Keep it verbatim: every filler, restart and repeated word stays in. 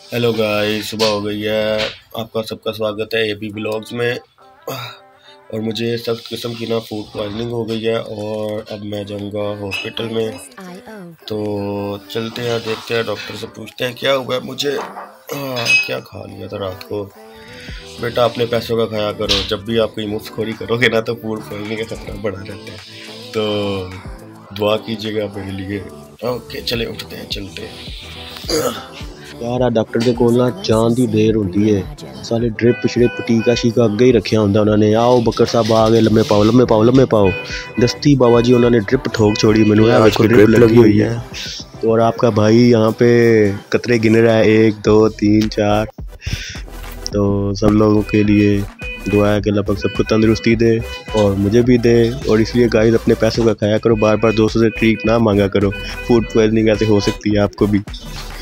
Hello guys, सुबह हो गई है। आपका सबका स्वागत है एबी ब्लॉग्स में। और मुझे सख्त किस्म की ना फूड पॉइजनिंग हो गई है और अब मैं जाऊंगा हॉस्पिटल में। तो चलते हैं, देखते हैं, डॉक्टर से पूछते हैं क्या हुआ है मुझे। आ, क्या खा लिया था रात को। बेटा अपने पैसों का खाया करो, जब भी आप कोई मुफ्तखोरी करोगे ना तो फूड पॉइजनिंग का खतरा बढ़ा रहता है। तो दुआ कीजिएगा मेरे लिए। ओके चले, उठते हैं, चलते हैं। यार आ डॉक्टर दे कोल ना जान दी देर होंदी है। साले ड्रिप श्रिप टीका शीका अगे ही रखा होंदा उन्होंने। आओ बकर साहब आ गए, लम्मे पाओ लम्मे पाओ लम्मे पाओ। दस्ती बाबा जी उन्होंने ड्रिप ठोक छोड़ी मैनू। है आपको ड्रिप ड्रिप लगी लगी हुई हुई है। है। तो और आपका भाई यहाँ पे कतरे गिन रहा है, एक दो तीन चार। तो सब लोगों के लिए दुआ है कि अल्लाह पाक सबको तंदुरुस्ती दे और मुझे भी दे। और इसलिए गाइस अपने पैसों का खाया करो, बार बार दोस्तों से ट्रीट ना मांगा करो। फूड पॉइजनिंग ऐसे हो सकती है आपको भी।